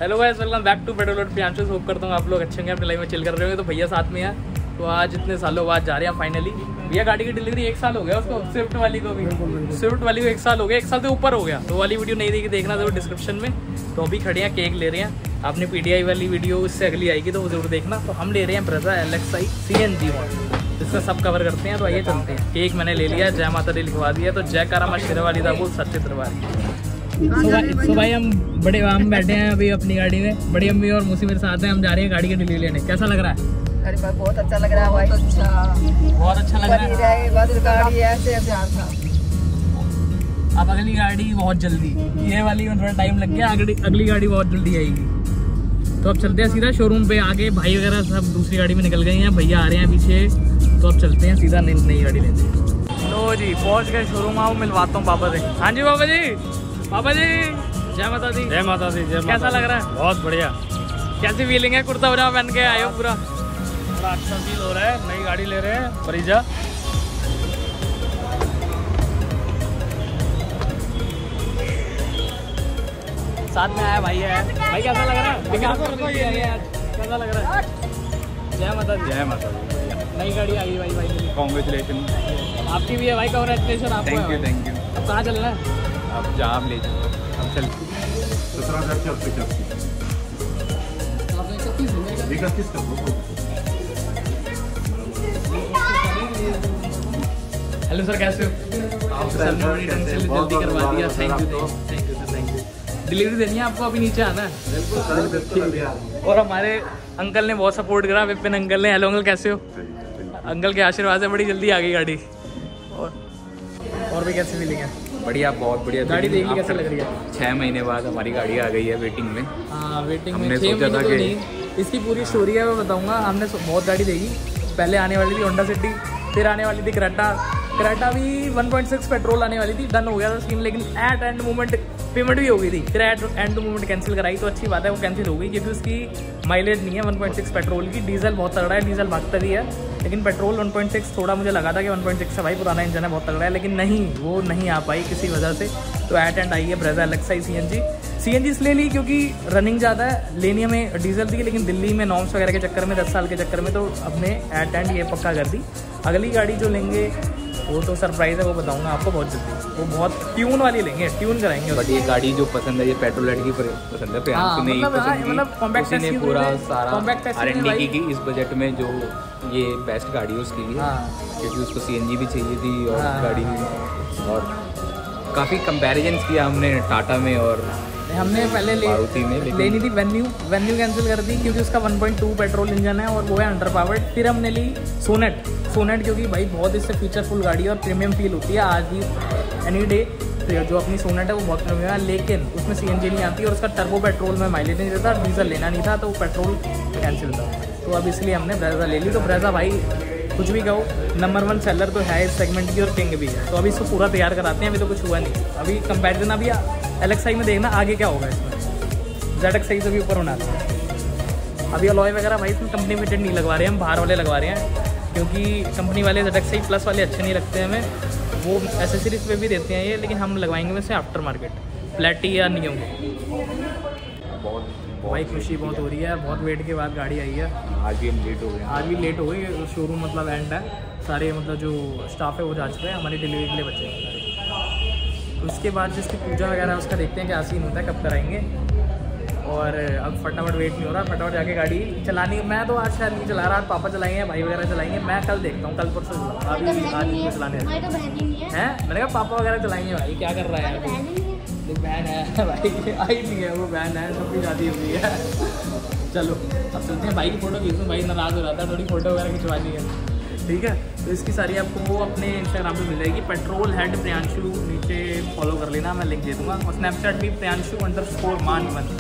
Hello guys, welcome back to petrol load Priyanshu. Hope करता हूँ आप लोग अच्छे होंगे, अपनी लाइफ में चिल कर रहे होंगे। तो भैया साथ में है, तो आज इतने सालों बाद जा रहे हैं फाइनली। भैया गाड़ी की डिलीवरी 1 साल हो गया उसको, स्विफ्ट वाली को भी। स्विफ्ट वाली को 1 साल हो गया, 1 साल से ऊपर हो गया। तो वाली वीडियो नहीं देखी, देखना जरूर डिस्क्रिप्शन में। तो अभी खड़े हैं, केक ले रहे हैं। आपने PTI वाली वीडियो उससे अगली आएगी तो वो जरूर देखना। तो हम ले रहे हैं ब्रेजा LXi CNG मॉडल, इसका सब कवर करते हैं। तो आइए चलते हैं। केक मैंने ले लिया, जय माता दी लिखवा दिया। तो जय कारा शेरा वाली था वो सच्चे दरबार। तो भाई हम बैठे हैं अभी अपनी गाड़ी में। बड़ी अम्मी और मौसी मेरे साथ हैं। हम जा रहे हैं गाड़ी की डिलीवरी लेने। कैसा लग रहा है? अरे भाई बहुत अच्छा लग रहा है भाई। बहुत अच्छा लग रहा है। गाड़ी ऐसे था। अब अगली गाड़ी बहुत जल्दी, ये वाली में थोड़ा टाइम लग गया, अगली गाड़ी बहुत जल्दी आएगी। तो अब चलते हैं सीधा शोरूम पे। आगे भाई वगैरह सब दूसरी गाड़ी में निकल गए हैं, भैया आ रहे हैं पीछे। तो अब चलते हैं सीधा नई गाड़ी लेते हैं। लो जी, पहुंच गए शोरूम। आओ मिलवाता हूँ पापा से। हाँ जी पापा जी, पापा जी जय माता दी। जय माता दी। जय कैसा लग रहा है? बहुत बढ़िया। कैसी फीलिंग है? कुर्ता पजामा पहन के आए हो पूरा? बड़ा अच्छा फील हो रहा है। नई गाड़ी ले रहे हैं ब्रेजा। साथ में आया भाई है। भाई कैसा लग रहा है? कैसा लग रहा है? जय माता दी। जय माता दी। नई गाड़ी आ गई भाई। कॉन्ग्रेचुलेशन। आपकी भी है भाई, कॉन्ग्रेचुलेशन आपको। Thank you thank you. अब कहाँ चलना है? अब जहाँ आप ले जाओ। अब चल 31 हेलो सर, कैसे हो? सर ने बड़ी ढंग से जल्दी करवा दिया। Thank you. डिलीवरी देनी है आपको, अभी नीचे आना है। और हमारे अंकल ने बहुत सपोर्ट करा, विपिन अंकल ने। हेलो अंकल, कैसे हो? अंकल के आशीर्वाद से बड़ी जल्दी आ गई गाड़ी। और भी कैसी फीलिंग है? बढ़िया, बहुत बढ़िया। गाड़ी देख ली, कैसे लग रही है? 6 महीने बाद हमारी गाड़ी आ गई है वेटिंग में। हाँ, वेटिंग में हमने 6 सोचा महीने था तो कि नहीं। इसकी पूरी स्टोरी है, मैं बताऊंगा। हमने बहुत गाड़ी देखी। पहले आने वाली थी होंडा सिटी, फिर आने वाली थी क्रेटा भी 1.6 पेट्रोल आने वाली थी। डन हो गया था सीन, लेकिन एट एंड मोमेंट पेमेंट भी हो गई थी। फिर एंड मोमेंट कैंसिल कराई, तो अच्छी बात है वो कैंसिल हो गई, क्योंकि उसकी माइलेज नहीं है 1.6 पेट्रोल की। डीजल बहुत तगड़ा है, डीजल भागता भी है, लेकिन पेट्रोल 1.6 थोड़ा मुझे लगा था कि 1.6 से भाई पुराना इंजन है, बहुत तगड़ा है, लेकिन नहीं, वो नहीं आ पाई किसी वजह से। तो एट एंड आई है ब्रेजा LXi CNG इसलिए ली क्योंकि रनिंग ज़्यादा है। लेनी हमें डीजल थी, लेकिन दिल्ली में नॉर्म्स वगैरह के चक्कर में, 10 साल के चक्कर में, तो हमने एट एंड ये पक्का कर दी। अगली गाड़ी जो लेंगे वो तो सरप्राइज है, वो बताऊंगा आपको बहुत जल्दी। वो बहुत ट्यून वाली लेंगे, ट्यून कराएंगे। बट ये गाड़ी जो पसंद है, ये पेट्रोल लाइट की पसंद है। प्रियांशु ने कॉम्पैक्ट ने पूरा सारा R&D R&D की इस बजट में, जो ये बेस्ट गाड़ी है उसके लिए। क्योंकि उसको CNG भी चाहिए थी और गाड़ी भी। और काफ़ी कंपैरिजन किया हमने टाटा में, और हमने पहले लेनी थी वेन्यू कैंसिल कर दी, क्योंकि उसका 1.2 पेट्रोल इंजन है और वो है अंडर पावर्ड। फिर हमने ली सोनेट, क्योंकि भाई बहुत इससे फीचरफुल गाड़ी है और प्रीमियम फील होती है। आज भी एनी डे जो अपनी सोनेट है वो बहुत प्रीमियम है, लेकिन उसमें CNG नहीं आती और उसका टर्बो पेट्रोल में माइलेज नहीं देता। डीजल लेना नहीं था, तो पेट्रोल कैंसिल था। तो अब इसलिए हमने ब्रेजा ले ली। तो ब्रेजा भाई कुछ भी कहो, नंबर 1 सेलर तो है इस सेगमेंट की, और किंग भी है। तो अभी इसको पूरा तैयार कराते हैं। अभी तो कुछ हुआ नहीं, अभी कंपैरिजन अभी LXi में देखना आगे क्या होगा। इसमें ZXi से भी ऊपर होना है। अभी अलॉय वगैरह भाई इसमें कंपनी फिटेड नहीं लगवा रहे हैं, हम बाहर वाले लगवा रहे हैं, क्योंकि कंपनी वाले ZXi प्लस वाले अच्छे नहीं लगते हमें। वो एसेसरीज पे भी देते हैं ये, लेकिन हम लगवाएंगे वैसे आफ्टर मार्केट प्लेटी या नियम। भाई खुशी बहुत हो रही है, बहुत वेट के बाद गाड़ी आई है। आज भी हम लेट हो गए। आज भी लेट हो गई। शोरूम मतलब एंड है, सारे मतलब जो स्टाफ है वो जा चुके हैं, हमारी डिलीवरी के लिए बचे हैं सारे। उसके बाद जिसकी पूजा वगैरह उसका देखते हैं क्या सीन होता है, कब कराएंगे। और अब फटाफट वेट नहीं हो रहा, फटाफट जाके गाड़ी चलानी। मैं तो आज शायद नहीं चला रहा, आज पापा चलाएंगे, भाई वगैरह चलाएंगे। मैं कल देखता हूँ, कल परसों चलाऊँगा। अभी आज नहीं चलाने हैं। मैंने कहा पापा वगैरह चलाएंगे। भाई क्या कर रहा है? बहन है भाई, आई नहीं है वो, बहन है, सबकी शादी हुई है। चलो अब चलते हैं। भाई की फ़ोटो खींचूँ, भाई नाराज़ हो रहा था, थोड़ी फ़ोटो वगैरह खिंचवानी है, ठीक है। तो इसकी सारी आपको वो अपने इंस्टाग्राम पे मिल जाएगी। पेट्रोल हेड प्रियांशु, नीचे फॉलो कर लेना, मैं लिंक दे दूँगा। और स्नैपचैट भी Priyanshu_man1।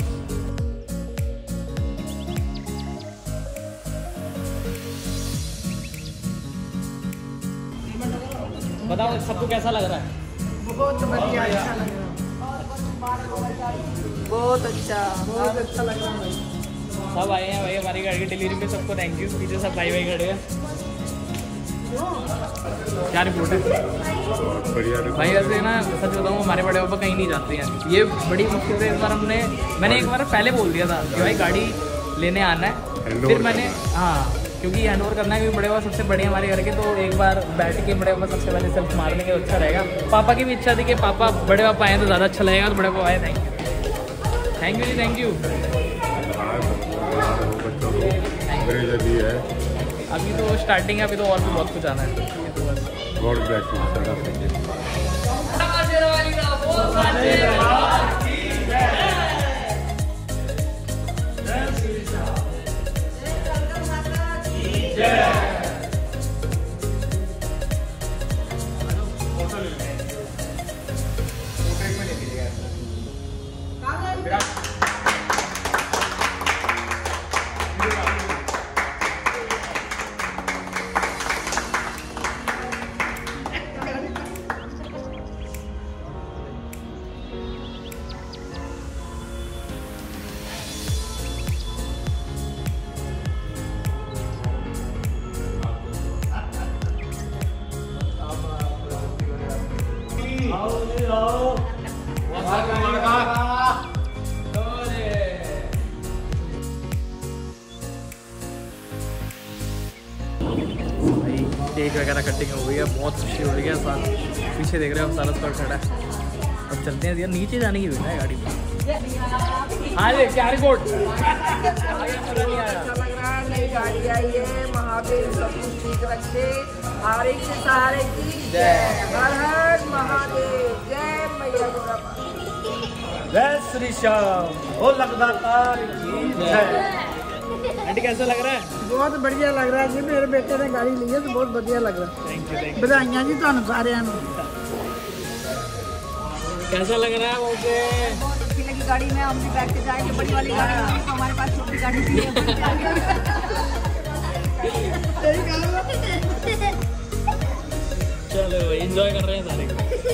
बताओ सबको कैसा लग रहा है? बहुत बढ़िया, अच्छा लग रहा है। बहुत अच्छा लग रहा है। सब आए हैं भाई हमारी गाड़ी की डिलीवरी पे, सबको थैंक यू। पीछे सब भाई खड़े हैं। क्या रिपोर्ट है भाई? ऐसे ना सच बताऊँ, हमारे बड़े पापा कहीं नहीं जाते हैं, ये बड़ी मुश्किल से इस बार मैंने एक बार पहले बोल दिया था कि भाई गाड़ी लेने आना है, फिर मैंने क्योंकि हैंड ओवर करना है, क्योंकि बड़े पापा सबसे बड़े हमारे घर के, तो एक बार बैठ के बड़े पापा सबसे पहले सेल्फ मार लेंगे तो अच्छा रहेगा। पापा की भी इच्छा थी कि पापा बड़े पापा आए तो ज़्यादा अच्छा लगेगा, तो बड़े पापा आए। थैंक यू जी, थैंक यू। अभी तो स्टार्टिंग है, अभी तो और भी बहुत कुछ आना है। केक वगैरह कटिंग हो गई है, बहुत खुशी हो रही है। साथ पीछे देख रहे हो, सारा स्क्वाड खड़ा है। अब चलते हैं यार, नीचे जाने की है गाड़ी में। हाँ जी, क्या रिपोर्ट? नई गाड़ी आई है, महादेव सब कुछ ठीक रखे, हर एक से सहारे की जय। हर हर महादेव, जय मैया दुर्गा, जय श्री श्याम, ओ लगदातार की जय। आंटी कैसा लग रहा है? बहुत बढ़िया लग रहा है जी, मेरे बेटे ने गाड़ी ली है तो बहुत बढ़िया लग रहा है। Thank you. बधाइयाँ जी ਤੁਹਾਨੂੰ ਸਾਰਿਆਂ ਨੂੰ। कैसा लग रहा है मुझे? बहुत अच्छी लगी गाड़ी में, हम भी बैठ के जाएंगे, बड़ी वाली गाड़ी में, तो हमारे पास छोटी गाड़ी भी है। चलो एंजॉय कर रहे हैं सारे।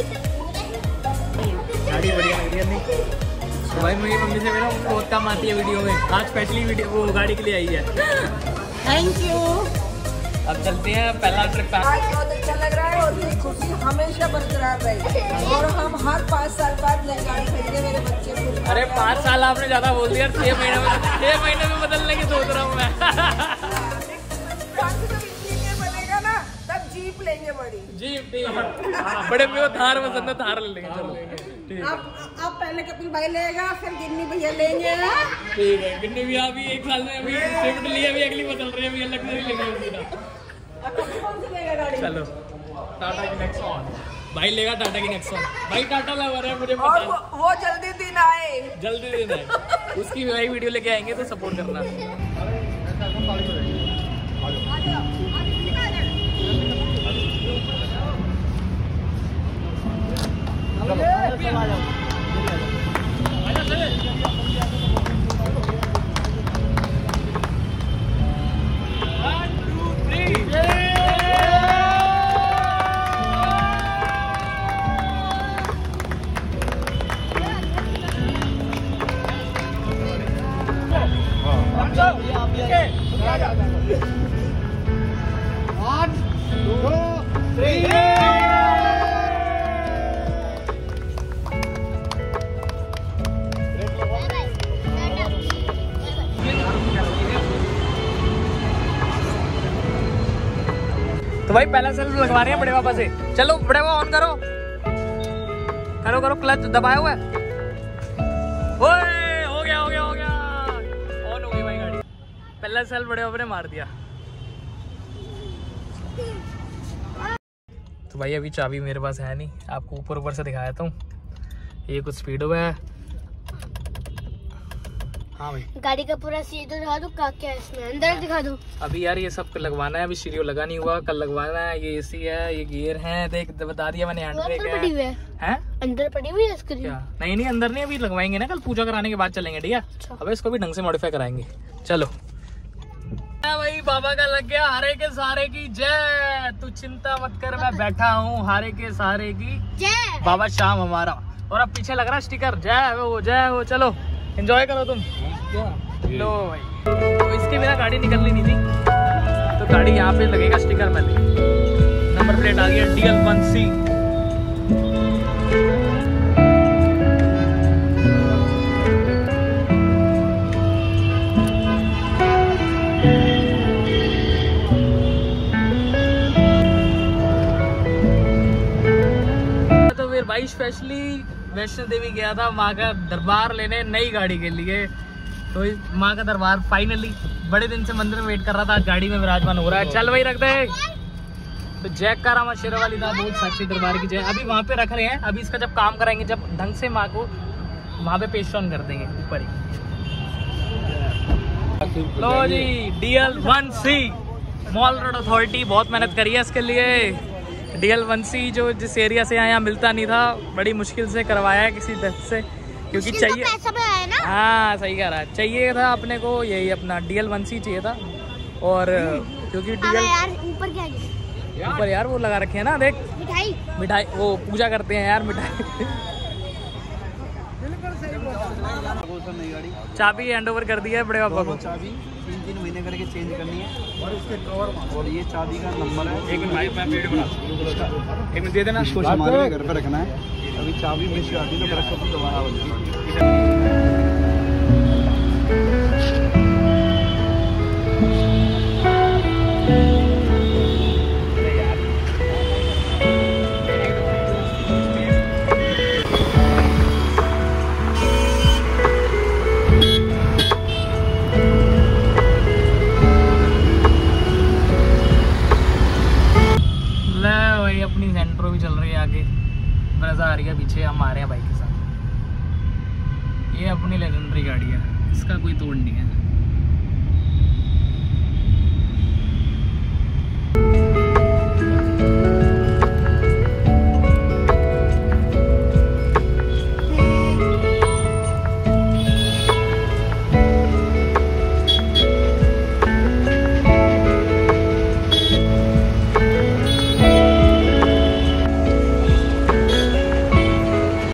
गाड़ी बढ़िया लग रही है नहीं? तो भाई मेरी मम्मी से मेरा बहुत काम आती है वीडियो में, आज स्पेशली वीडियो वो गाड़ी के लिए आई है। Thank you. अब चलते हैं, पहला ट्रिप आज बहुत अच्छा लग रहा है और ये खुशी हमेशा बरकरार रहेगी और हम हर 5 साल बाद नई गाड़ी खरीदेंगे मेरे बच्चे को। अरे 5 साल आपने ज्यादा बोल दिया, 6 महीने में बदलने की सोच रहा हूँ मैं। बनेगा ना तब जीप लेंगे बड़ी। जीप ठीक है, बड़े में थार पसंद है, थार ले लेंगे। चलो अब पहले कपिल भाई लेगा, फिर गिन्नी भैया लेंगे। ठीक है, गिन्नी भी अभी 1 साल में अभी स्विफ्ट लिया, अभी अगली बदल रहे हैं, अभी अलग से लेंगे। कौन सी लेगा गाड़ी? चलो टाटा की नेक्सॉन, भाई लेगा टाटा की नेक्सॉन। भाई टाटा लवर है मुझे और पता। वो जल्दी दिन आए, जल्दी दिन है, उसकी भाई वीडियो लेके आएंगे तो सपोर्ट करना। तो भाई पहला सेल्फ लगवा रहे हैं बड़े पापा से। चलो बड़े पापा ऑन करो, करो करो, क्लच दबाया हुआ है। ओए हो गया ऑन हो गई भाई गाड़ी। पहला सेल्फ बड़े पापा ने मार दिया। तो भाई अभी चाबी मेरे पास है नहीं, आपको ऊपर से दिखाया था। ये कुछ स्पीड हुआ है। हाँ भाई गाड़ी का पूरा सीधो दिखा दो, क्या है इसमें, अंदर दिखा दो। अभी यार ये सब लगवाना है, अभी स्टीरियो लगा नहीं हुआ, कल लगवाना है। ये एसी है, ये गियर है, देख बता दिया मैंने, हैंड ब्रेक है। अंदर पड़ी हुई है स्क्रीन? क्या? नहीं अंदर नहीं, अभी लगवाएंगे ना, कल पूजा कराने के बाद चलेंगे। ठीक है, अब इसको भी ढंग से मॉडिफाई कराएंगे। चलो भाई बाबा का लग गया, हारे के सहारे की जय। तू चिंता मत कर, मैं बैठा हूँ, हारे के सहारे की जय। बाबा शाम हमारा। और अब पीछे लग रहा है स्टिकर, जय हो। चलो एंजॉय करो तुम। लो भाई, तो इसके बिना गाड़ी निकलनी नहीं थी, तो गाड़ी यहाँ पे लगेगा स्टिकर पहले। नंबर प्लेट आ गई है DL1C। तो फिर भाई स्पेशली वैष्णो देवी गया था माँ का दरबार लेने नई गाड़ी के लिए। तो माँ का दरबार फाइनली बड़े दिन से मंदिर में वेट कर रहा था, आज गाड़ी में विराजमान हो रहा है। चल भाई रख दे। तो जयकारा माँ शेरावाली दा बहुत साक्षी दरबार की जय। अभी वहाँ पे रख रहे हैं, अभी इसका जब काम कराएंगे, जब ढंग से माँ को वहाँ पे पेश ऑन कर देंगे ऊपर ही। लो जी DL1C मॉल रोड अथॉरिटी बहुत मेहनत करी है इसके लिए। DL1C जो जिस एरिया से यहाँ मिलता नहीं था, बड़ी मुश्किल से करवाया है किसी दस्त से, क्योंकि चाहिए ना? हाँ सही कह रहा है, चाहिए था अपने को यही अपना DL1C चाहिए था। और क्योंकि ऊपर क्या है? ऊपर यार वो लगा रखे हैं ना, देख मिठाई वो पूजा करते हैं यार मिठाई। चाबी हैंड ओवर कर दिया है बड़े पापा को। चाबी 3-3 महीने करके चेंज करनी है और इसके कवर और ये चाबी का नंबर है। एक मिनट भाई मैं वीडियो बना, एक मिनट दे देना। इसको हमारे घर पे रखना है। अभी चाबी मिस कर दी तो बरस को दोबारा बदलेगी। अपनी सेंट्रो भी चल रही है आगे, ब्रेजा आ रही है पीछे, हम आ रहे हैं बाइक के साथ। ये अपनी लेजेंडरी गाड़ी है, इसका कोई तोड़ नहीं है।